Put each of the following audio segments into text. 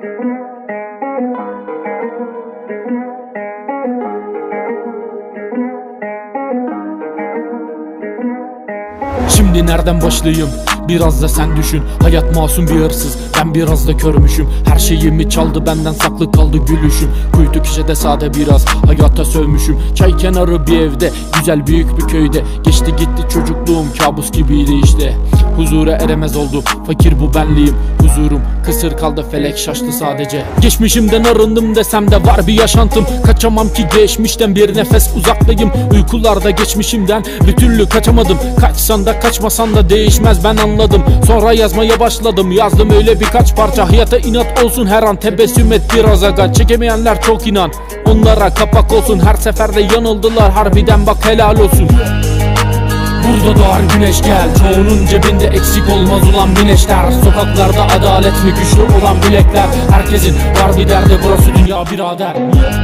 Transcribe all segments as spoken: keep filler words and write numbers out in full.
Şimdi nereden başlayayım? Biraz da sen düşün. Hayat masum bir hırsız, ben biraz da körmüşüm. Her şeyimi çaldı benden, saklı kaldı gülüşüm. Kuytu köşede sade biraz, hayata sövmüşüm. Çay kenarı bir evde, güzel büyük bir köyde. Geçti gitti çocukluğum, kabus gibiydi işte. Huzura eremez oldu, fakir bu benliğim. Huzurum kısır kaldı, felek şaştı sadece. Geçmişimden arındım desem de var bir yaşantım. Kaçamam ki geçmişten, bir nefes uzaktayım. Uykularda geçmişimden bir türlü kaçamadım. Kaçsan da kaçmasan da değişmez, ben anladım. Sonra yazmaya başladım, yazdım öyle birkaç parça. Hayata inat olsun her an, tebessüm et biraz aga. Çekemeyenler çok inan, onlara kapak olsun. Her seferde yanıldılar, harbiden bak helal olsun. Burada doğar güneş gel, çoğunun cebinde eksik olmaz ulan bineşler. Sokaklarda adalet mi güçlü olan bilekler. Herkesin var bir derdi, burası dünya birader.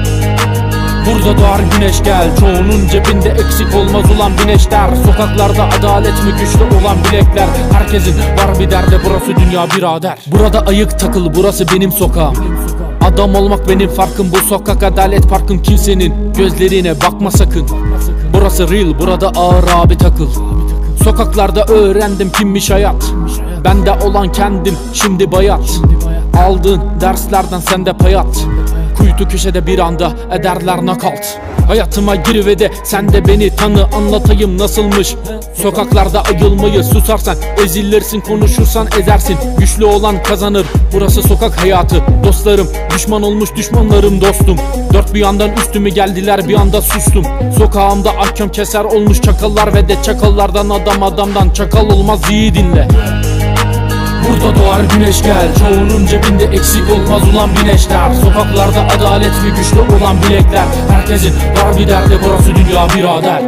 Burada doğar güneş gel, çoğunun cebinde eksik olmaz ulan bineşler. Sokaklarda adalet mi güçlü olan bilekler. Herkesin var bir derdi, burası dünya birader. Burada ayık takıl, burası benim sokağım. Adam olmak benim farkım, bu sokak adalet parkım. Kimsenin gözlerine bakma sakın. Burası real, burada ağır abi takıl. Sokaklarda öğrendim kimmiş hayat. Bende olan kendim, şimdi bayat. Aldığın derslerden sende payat. Kuytu köşede bir anda ederler nakalt. Hayatıma gir ve de sen de beni tanı, anlatayım nasılmış sokaklarda ayılmayı. Susarsan ezilirsin, konuşursan ezersin. Güçlü olan kazanır, burası sokak hayatı. Dostlarım düşman olmuş, düşmanlarım dostum. Dört bir yandan üstüme geldiler, bir anda sustum. Sokağımda ahkam keser olmuş çakallar ve de çakallardan adam adamdan çakal olmaz, iyi dinle. Burada doğar güneş gel, çoğunun cebinde eksik olmaz ulan bineşler. Sokaklarda adalet mi güçlü olan bilekler. Herkesin var bir derdi, burası dünya birader.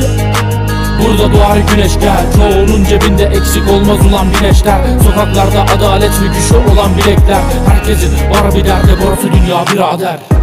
Burada doğar güneş gel, çoğunun cebinde eksik olmaz ulan bineşler. Sokaklarda adalet mi güçlü olan bilekler. Herkesin var bir derdi, burası dünya birader.